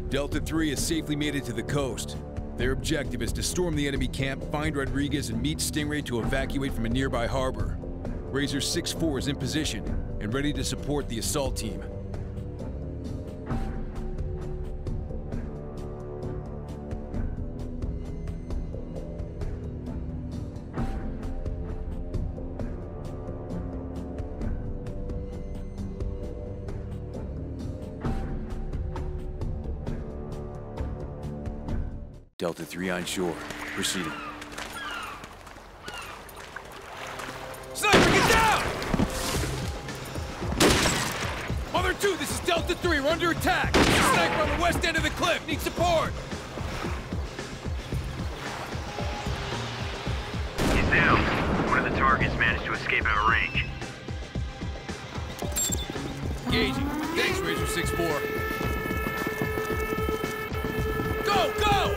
Delta 3 has safely made it to the coast. Their objective is to storm the enemy camp, find Rodriguez, and meet Stingray to evacuate from a nearby harbor. Razor 6-4 is in position and ready to support the assault team. Delta 3 on shore. Proceeding. Sniper, get down! Mother 2, this is Delta 3. We're under attack. Sniper on the west end of the cliff. Need support. He's down. One of the targets managed to escape out of range. Engaging. Thanks, Razor 6-4. Go, go!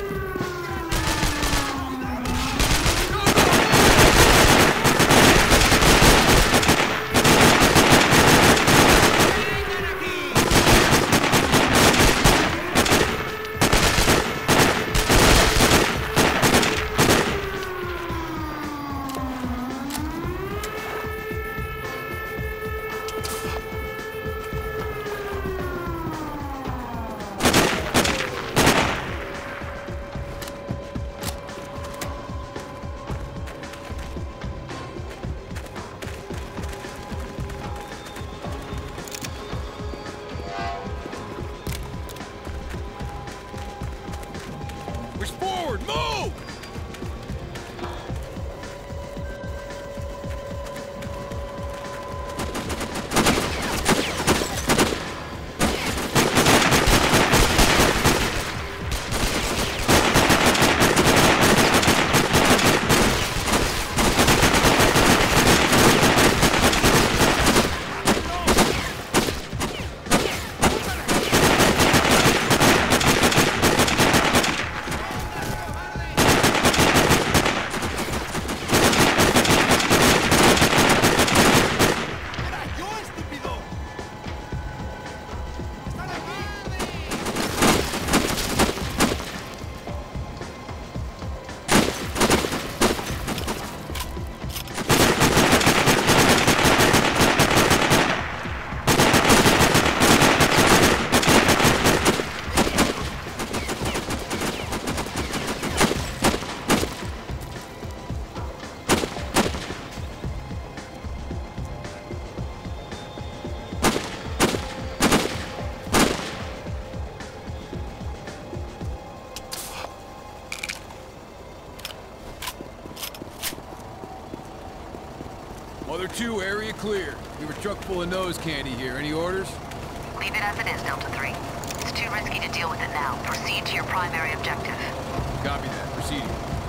Push forward! Move! Mother 2, area clear. We were truck full of nose candy here. Any orders? Leave it as it is, Delta 3. It's too risky to deal with it now. Proceed to your primary objective. Copy that. Proceeding.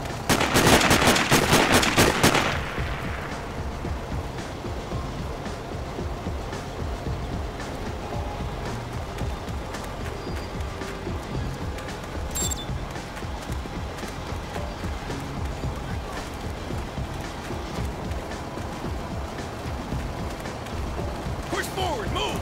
Push forward! Move!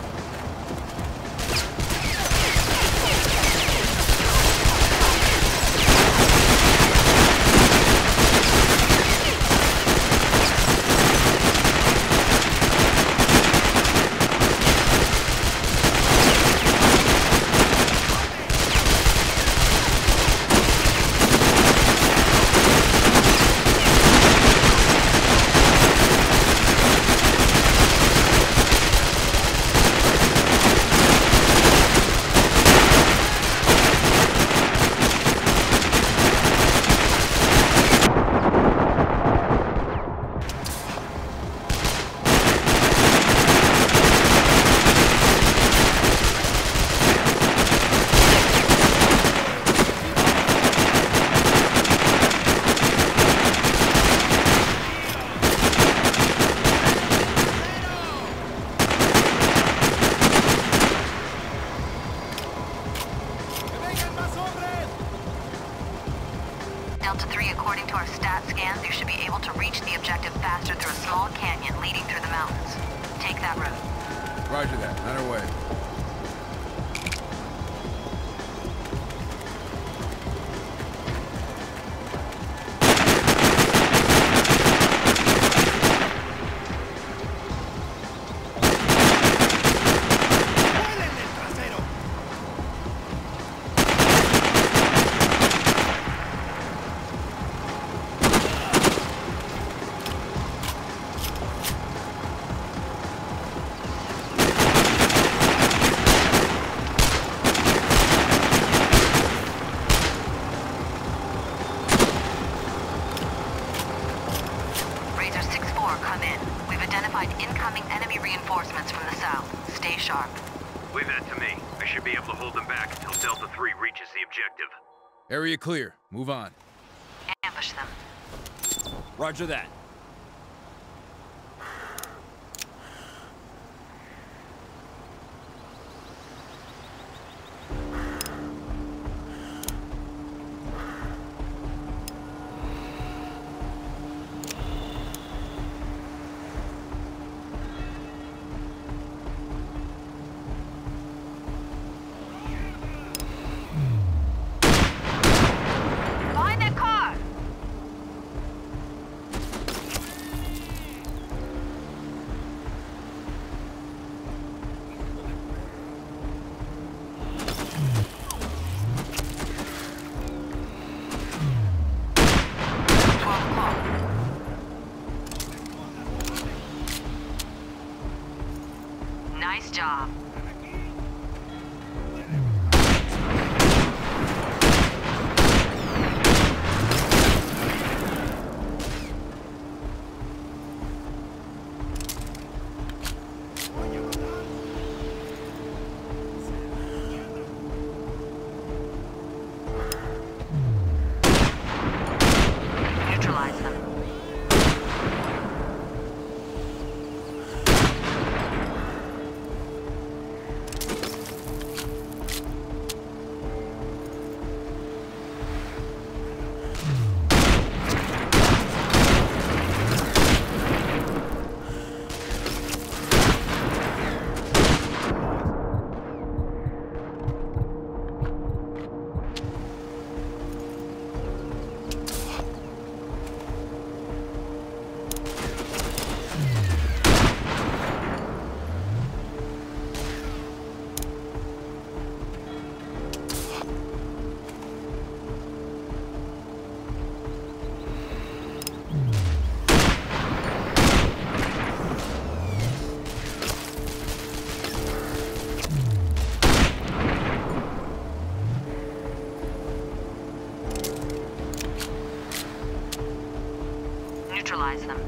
Delta 3, according to our stat scans, you should be able to reach the objective faster through a small canyon leading through the mountains. Take that route. Roger that. On our way. Stay sharp. Leave that to me. I should be able to hold them back until Delta 3 reaches the objective. Area clear. Move on. Ambush them. Roger that. Behind that car! Nice job. Neutralize them. Neutralize them.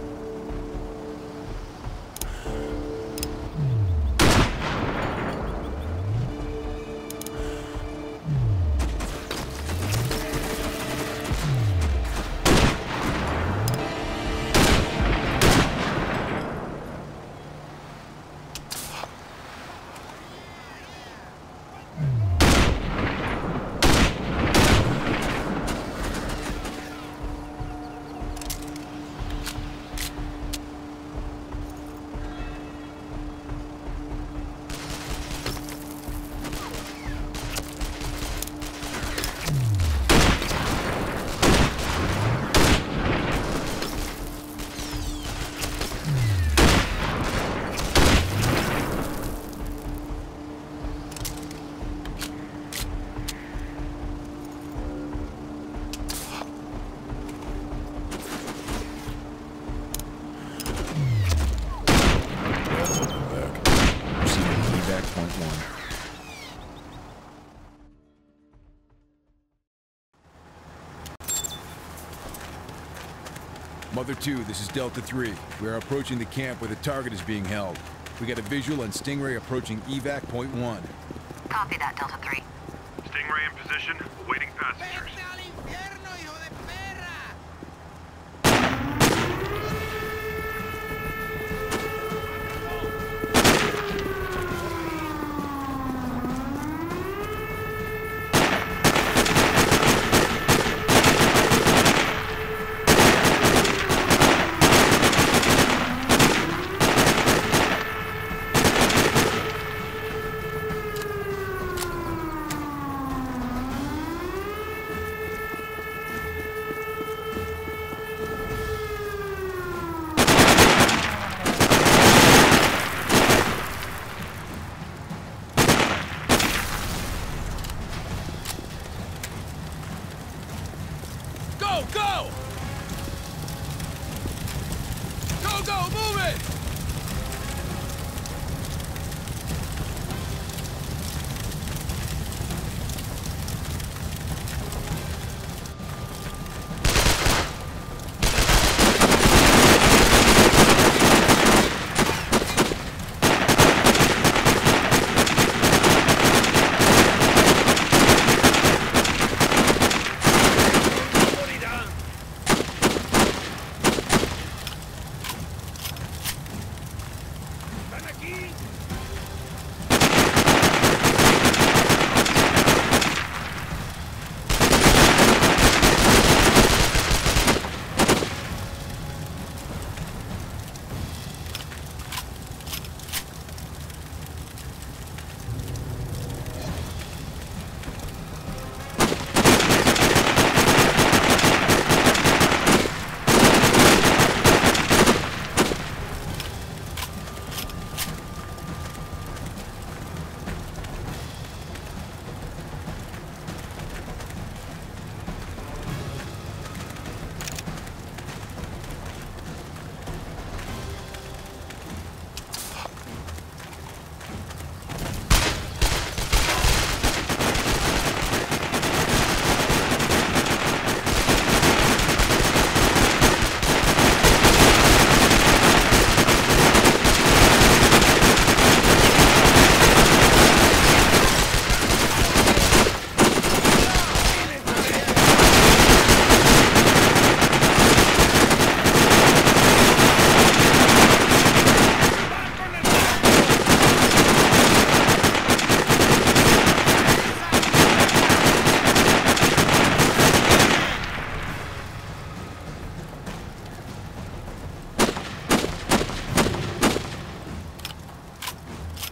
Mother 2, this is Delta 3. We are approaching the camp where the target is being held. We got a visual on Stingray approaching evac point 1. Copy that, Delta 3. Stingray in position, awaiting passengers.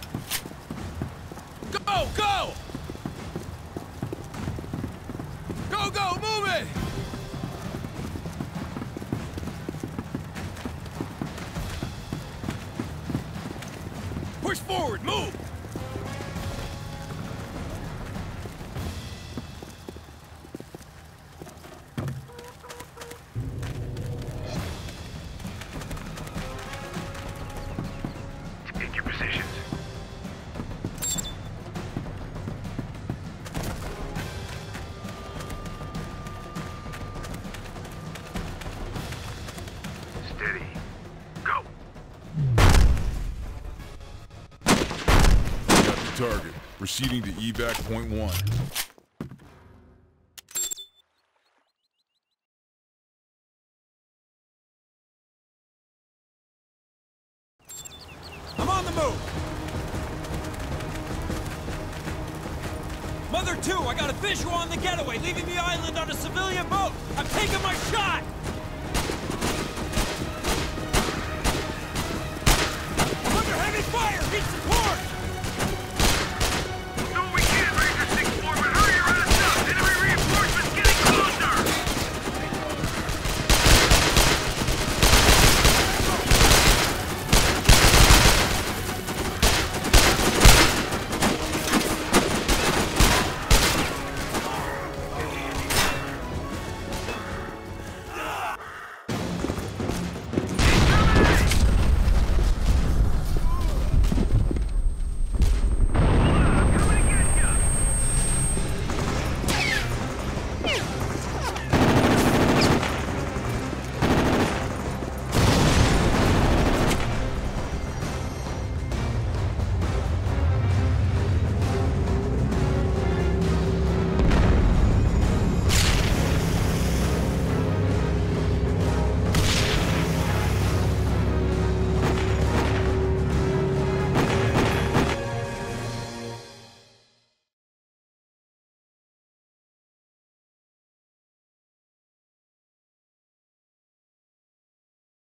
Go! Go! Go, go! Move it! Push forward! Move! Take your positions. Steady. Go. Got the target. Proceeding to evac point 1. I'm on the move! Mother 2, I got a visual on the getaway, leaving the island on a civilian boat! I'm taking my shot!